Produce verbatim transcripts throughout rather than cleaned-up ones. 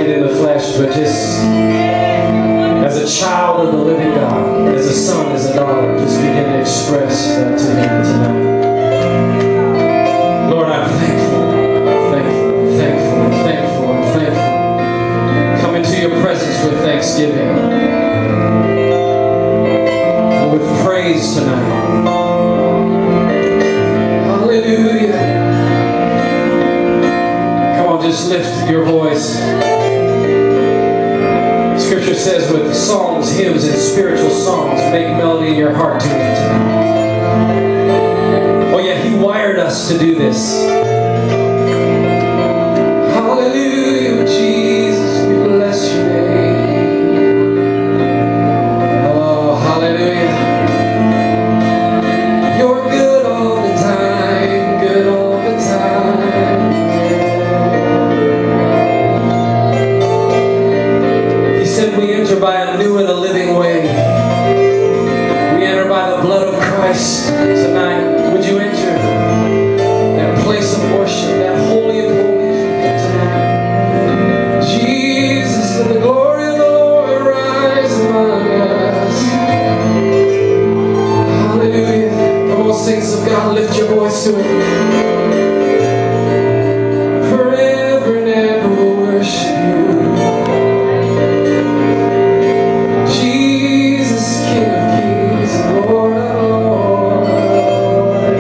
it in the flesh, but just as a child of the living God, as a son, as a daughter, just begin to express that to Him tonight. Lord, I'm thankful, thankful, thankful, thankful, and thankful. Come into your presence with thanksgiving, with praise tonight. Hallelujah. Come on, just lift your voice. Scripture says with psalms, hymns, and spiritual songs, make melody in your heart to Him tonight. Oh yeah, He wired us to do this. Hallelujah, Jesus, we bless your name. Oh, hallelujah. You're good all the time, good all the time. He said we enter by a new and a living way. We enter by the blood of Christ tonight. Would you enter that place of worship, that holy of holies tonight? Jesus, let the glory of the Lord rise among us. Hallelujah. Come on, saints of God, lift your voice to Him. Forever and ever we'll worship You. Jesus, King of kings and Lord of lords.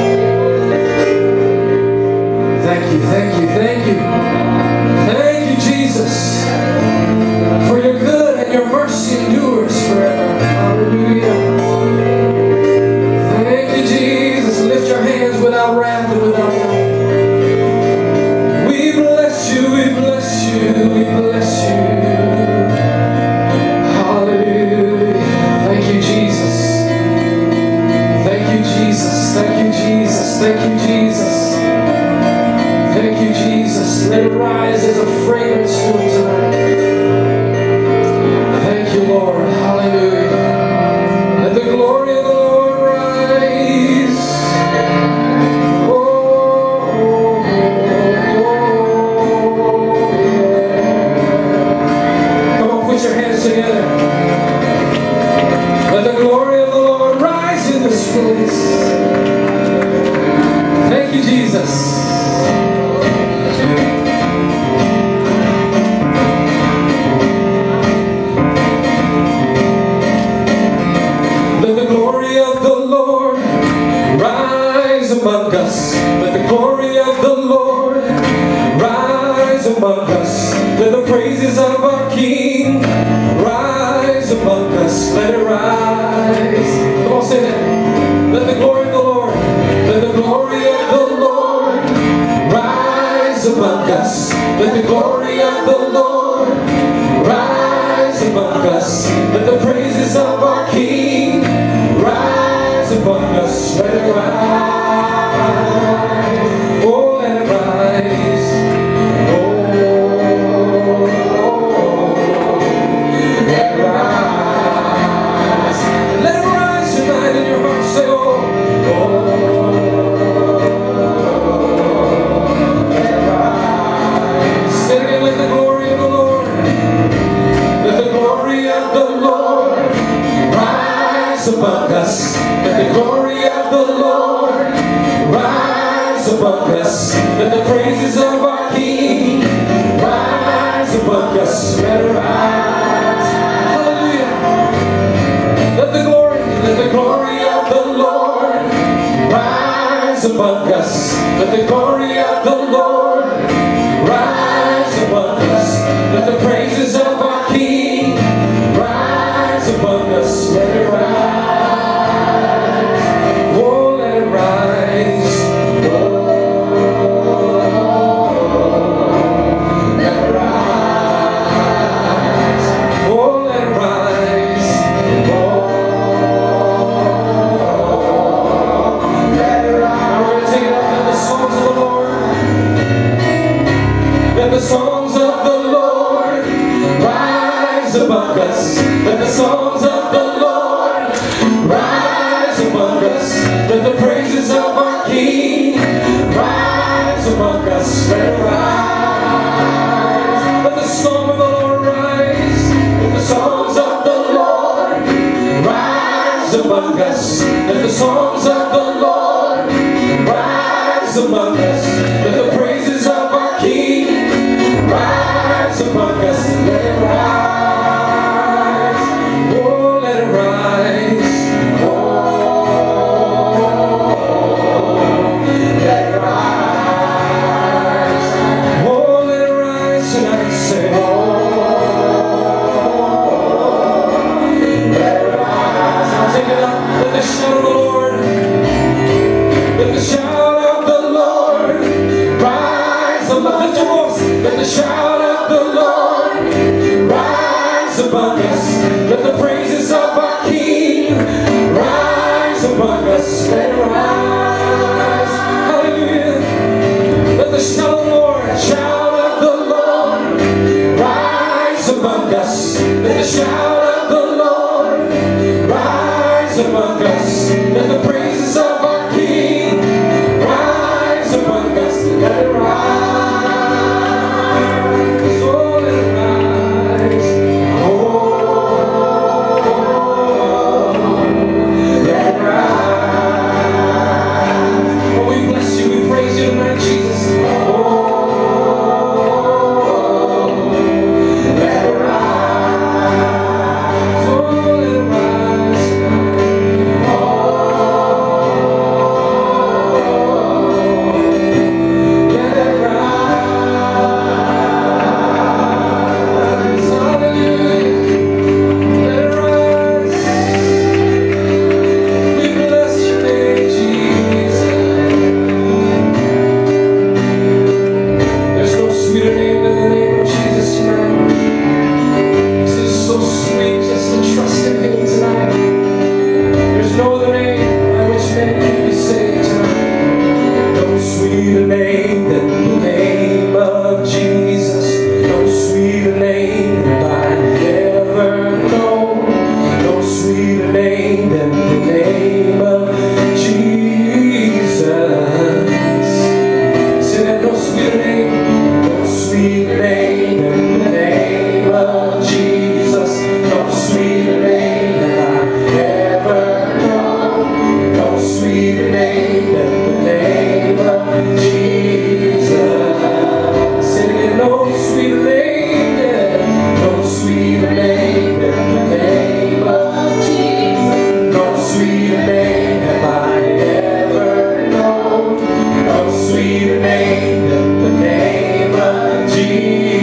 Thank you, thank you, thank you. Thank you, Jesus, for Your good and Your mercy endures forever. Hallelujah. Thank you, Jesus. Lift your hands without wrath and without doubt. We bless You, we bless You, we bless You. Hallelujah. Thank you, Jesus. Thank you, Jesus. Thank you, Jesus. Thank you, Jesus. Thank you, Jesus. Let it rise as a fragrance to Him tonight. Thank you, Lord. Hallelujah. Let the glory of the Lord rise. Oh, oh, oh, yeah. Come on, put your hands together. Let the glory of the Lord rise in this place. Thank you, Jesus. Let the glory of the Lord rise among us. Let the glory of the Lord rise among us. Let the praises of our King rise among us. Let it rise. Come on, say that. Let the glory of the Lord, let the glory of the Lord rise among us. Let the glory of the Lord rise among us. Let the praises of our King rise among us. Let it rise. Oh, let it rise. Oh, let it rise. Let it rise tonight in your heart. Say, oh, oh, let it rise. Say it again, let the glory of the Lord, let the glory of the Lord rise among us. Let the glory of the Lord rise among us. Let the praises of our King rise among us. Let it rise. Hallelujah. Let the glory, let the glory of the Lord rise among us. Let the glory of the Lord rise among us. Let the praises of our King rise among us. Let it rise. Oh, let it rise. Oh, let it rise. Oh, let it rise. Oh, let it rise. Now we're going to take it up in the songs of the Lord. songs of the Lord rise among us. Let the praises of our King rise among us. Let it rise. Oh, let it rise. Oh, let it rise. Oh, let it rise tonight. Say, oh, let it rise. Now take it up. Let the shout of the Lord. Let the shout of the Lord rise above the doors. Let the shout of the Lord rise above us. Let the praises of our King rise above us. Let it rise. Hallelujah. Let the shout of the Lord, shout of the Lord rise among us. Let the shout of the Lord rise among us. Let the praises of our King rise among us. Let it rise. Oh, let it rise. Oh, let it rise. Oh, we bless you. We praise you tonight, Jesus. Oh, let it rise. Oh, let it rise. Oh, let it rise. Hallelujah. Let it rise. We bless your name, Jesus. There's no sweeter name than the name of Jesus tonight. It is so sweet just to trust in Him tonight. There's no other name by which men can be saved tonight. No sweeter name than the name of Jesus. No sweeter name than I ever known. No sweeter name than the name of Jesus. Say that, no sweeter name. No sweeter name than the name of Jesus. No sweeter name than I ever known. No sweeter name than the name of Jesus. Say it again, no sweeter name, yeah. No sweeter name than the name of Jesus. No sweeter name have I ever known. No sweeter name than the name of Jesus.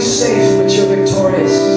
safe, but you're victorious.